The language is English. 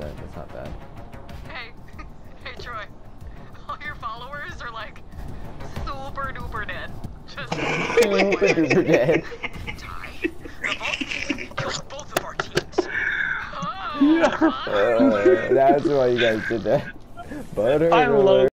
That's not bad. Hey, hey Troy. All your followers are like super duper dead. Just Super duper dead. Ty, killed both of our teams. Oh, That's why you guys did that. Butter. I love